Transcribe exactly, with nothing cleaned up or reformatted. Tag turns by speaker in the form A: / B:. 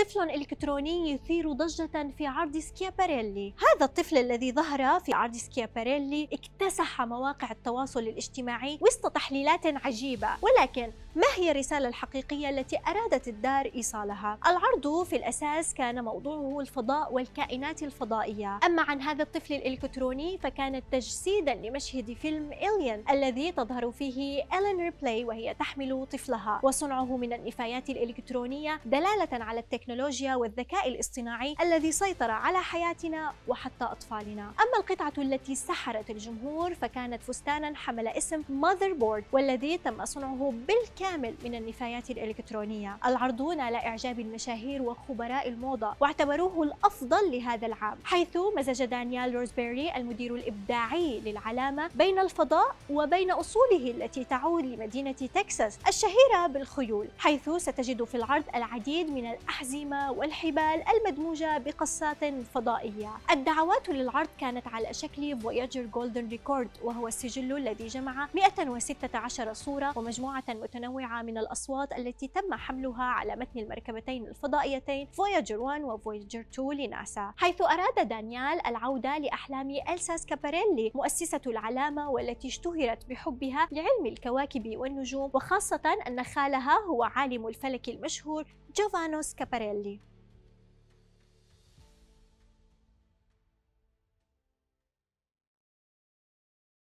A: طفل إلكتروني يثير ضجة في عرض سكياباريلي. هذا الطفل الذي ظهر في عرض سكياباريلي اكتسح مواقع التواصل الاجتماعي وسط تحليلات عجيبة، ولكن ما هي الرسالة الحقيقية التي أرادت الدار إيصالها؟ العرض في الأساس كان موضوعه الفضاء والكائنات الفضائية، أما عن هذا الطفل الإلكتروني فكانت تجسيدا لمشهد فيلم إلين الذي تظهر فيه إلين ريبلاي وهي تحمل طفلها، وصنعه من النفايات الإلكترونية دلالة على التكنولوجيا والذكاء الاصطناعي الذي سيطر على حياتنا وحتى أطفالنا. أما القطعة التي سحرت الجمهور فكانت فستانا حمل اسم ماذر بورد، والذي تم صنعه بالكامل من النفايات الإلكترونية. العرض نال إعجاب المشاهير وخبراء الموضة واعتبروه الأفضل لهذا العام، حيث مزج دانيال روزبيري المدير الإبداعي للعلامة بين الفضاء وبين أصوله التي تعود لمدينة تكساس الشهيرة بالخيول، حيث ستجد في العرض العديد من الأحزمة والحبال المدموجة بقصات فضائية. الدعوات للعرض كانت على شكل فوياجر جولدن ريكورد، وهو السجل الذي جمع مئة وستة عشر صورة ومجموعة متنوعة من الأصوات التي تم حملها على متن المركبتين الفضائيتين فوياجر واحد وفوياجر اثنين لناسا، حيث أراد دانيال العودة لأحلام إلسا سكاباريلي مؤسسة العلامة والتي اشتهرت بحبها لعلم الكواكب والنجوم، وخاصة أن خالها هو عالم الفلك المشهور جوفانو سكاباريلي.